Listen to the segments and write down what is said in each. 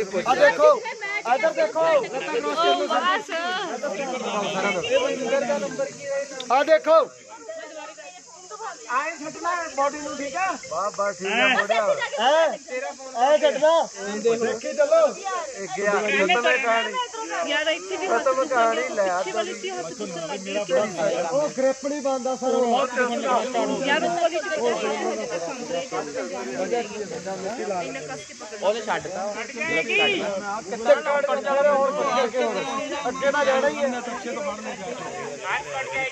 देखो इधर देखो देखो आए छटना बॉडी नु ठीक है बस ठीक है बढ़िया है छटना देखी चलो गया खत्म है कहानी यार इतनी भी खत्म कहानी ले आ ओ ग्रिप नहीं बंदा सर यार ओने छड्डता कितने काट कर जा रहे और अगे ना जाना ही है पीछे तो बढ़ने आज कट गया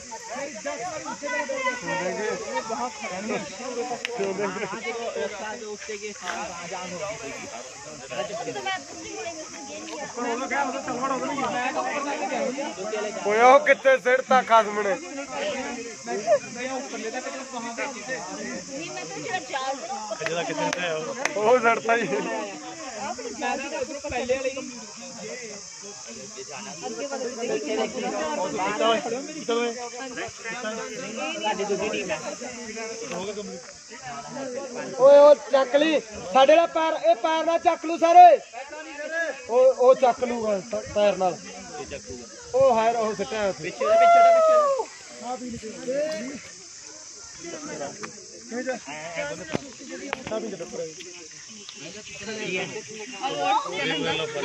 कितने सिरता खसम ने वो सड़ता ही चक ली साडे पैर ए पैर ना चक लू सारे ओ चक लूगा पैर नाल ओ हाय ओ सट्टा पीछे पीछे